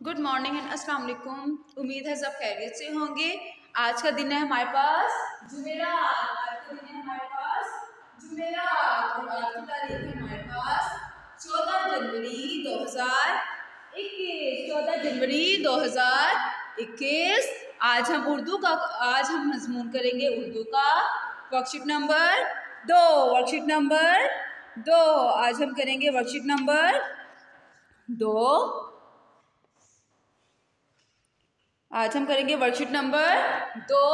Good morning and अस्सलाम वालेकुम। उम्मीद है सब खैरियत से होंगे। आज का दिन है हमारे पास जुमेरात। आज का दिन है हमारे पास जुमेरात और आज की तारीख है हमारे पास 14 जनवरी 2021। 14 जनवरी 2021। आज हम मजमून करेंगे उर्दू का वर्कशीट नंबर 2। वर्कशीट नंबर 2 आज हम करेंगे वर्कशीट नंबर 2। आज हम करेंगे वर्कशीट नंबर 2।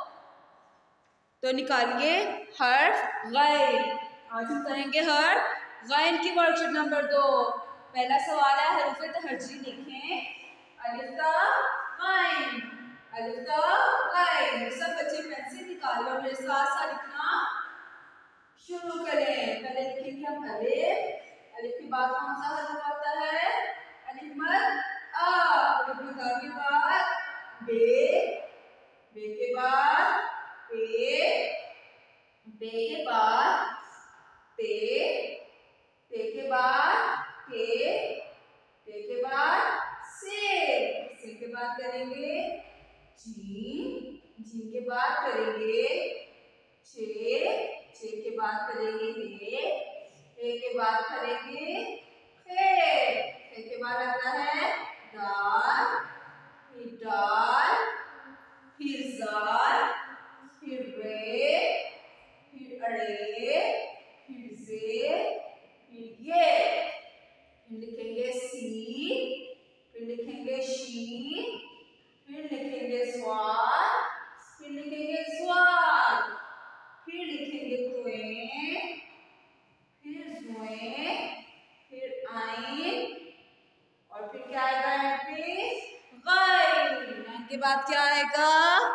तो निकालिए हर्फ गैन। आज हम करेंगे हर्फ गैन की वर्कशीट नंबर 2। पहला सवाल है हरूफ तहज्जी लिखें। अलिफ ता गैन, अलिफ ता गैन। सब बच्चे पेन से निकाल लो, मेरे साथ साथ लिखना शुरू करें। पहले लिखेंगे हम अलिफ। अलिफ के बाद कौन सा हर्फ आता है? अलिफ मद आ। अलिफ मद आ के बाद बे, बे के बाद पे, बे के बाद पे, पे के बाद के, के के बाद से के बाद करेंगे जीम, जीम के बाद करेंगे छे के बाद करेंगे हे के बाद करेंगे खे के बाद आता है दाल, फिर दाल, फिर ज़ाल, फिर रे, फिर अड़े, फिर जे, फिर ये। फिर लिखेंगे सीन, फिर लिखेंगे शीन, फिर लिखेंगे स्वाद, फिर लिखेंगे स्वाद, फिर लिखेंगे त्वें, फिर ज़्वें, फिर आइन और फिर क्या आएगा यहाँ पे? गैन के बाद क्या आएगा?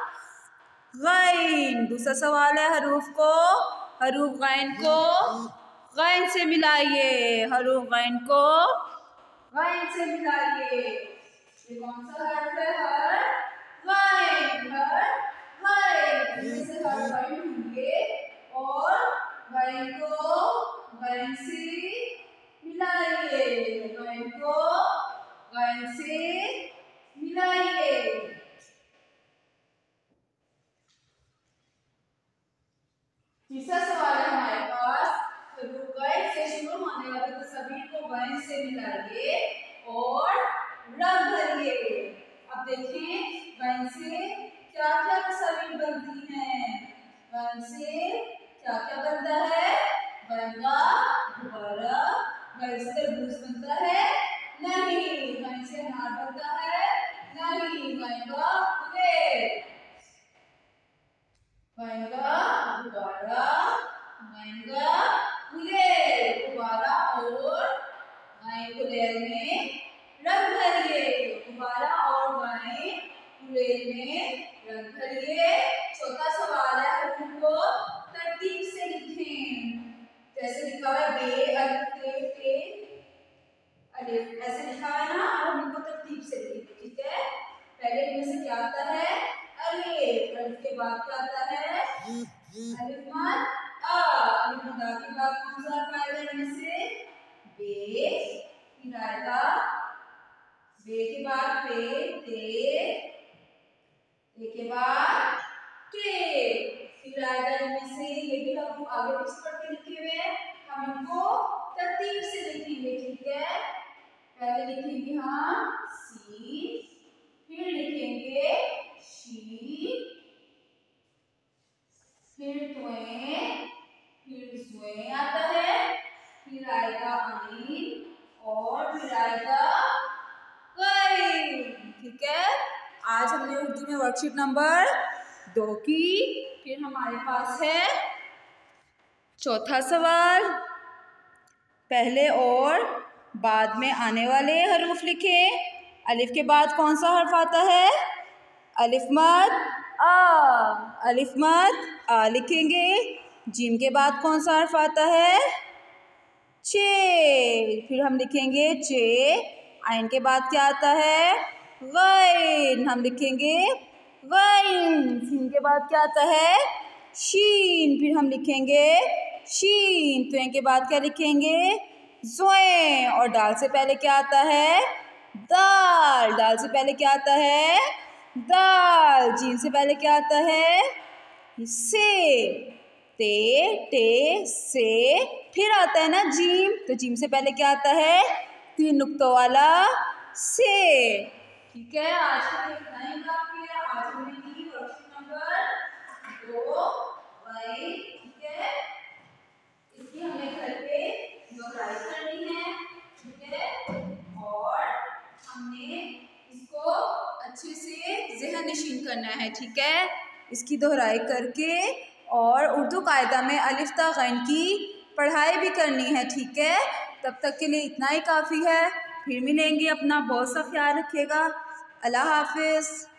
गैन। दूसरा सवाल है हरूफ गैन को गैन से मिलाइए। हरूफ गैन को गैन से मिलाइए। ये कौन सा हर्फ है? हर्फ गैन, हर्फ गैन। इससे हर्फ गैन होंगे और गैन को गैन से मिलाइए। गैन को गैन से मिलाइए। तीसरा सवाल है हमारे पास गैन से शुरू होने वाले तस्वीर को गैन से मिलाइए और रंग भरिए। अब देखें गैन से क्या क्या तस्वीर बनती हैं। गैन से क्या क्या बनता है? गैन का गुब्बारा। गैन से तरबूज बनता है? नहीं। गैन से अनार बनता है? नहीं। गैन का गुलेल, गैन का गुब्बारा, गैन का गुलेल। गुब्बारा और गैन गुलेल में रंग भरिए। गुब्बारा और गैन गुलेल में रंग भरिए। चौथा सवाल है हरूफ को तरतीब से लिखें। जैसे लिखा है बे, अलिफ, ते, अलिफ, ऐसे लिखा है ना। और उनको तरतीब से लिखें, ठीक है। पहले इनमें से क्या आता है? अलिफ। अलिफ के बाद क्या आता है? अलिफ मद आ। अलिफ मद आ के बाद कौन सा हर्फ आएगा इनमें से? बे। फिर आएगा बे के बाद पे, ते, ते के बाद ते। फिर आएगा इनमें से, ये भी हम आगे पीछे पढ़ के लिखे हुए हैं, हम इनको तरतीब से लिखेंगे, ठीक है। पहले लिखेंगे हम सी, फिर लिखेंगे शी, फिर त्वें, फिर ज़्वें आता है, फिर आएगा आइन और फिर आएगा गैन, ठीक है। आज हमने उर्दू में वर्कशीट नंबर 2 की। फिर हमारे पास है चौथा सवाल। पहले और बाद में आने वाले हरूफ लिखें। अलिफ के बाद कौन सा हर्फ आता है? अलिफ मद आ। अलिफ मद आ लिखेंगे। जीम के बाद कौन सा हर्फ आता है? चे। फिर हम लिखेंगे चे। आइन के बाद क्या आता है? गैन। हम लिखेंगे गैन। सीन के बाद क्या आता है? शीन। फिर हम लिखेंगे शीन। त्वें के बाद क्या लिखेंगे? ज़्वें। और दाल से पहले क्या आता है? दाल, दाल से पहले क्या आता है? दाल। जीम से पहले क्या आता है? सेब। ते, टे, से, फिर आता है ना जीम, तो जीम से पहले क्या आता है? 3 नुक्तों वाला से। ठीक है, आज के लिए इतना ही काफी है। आज हमने की वर्कशीट नंबर 2 वाई। ठीक है, इसकी हमें घर पे दोहराई करनी है। ठीक है, और हमने इसको अच्छे से ज़हन नशीन करना है। ठीक है, इसकी दोहराई करके और उर्दू कायदा में अलिफ ता गैन की पढ़ाई भी करनी है। ठीक है, तब तक के लिए इतना ही काफ़ी है। फिर मिलेंगे, अपना बहुत सा ख्याल रखिएगा। अल्लाह हाफिज़।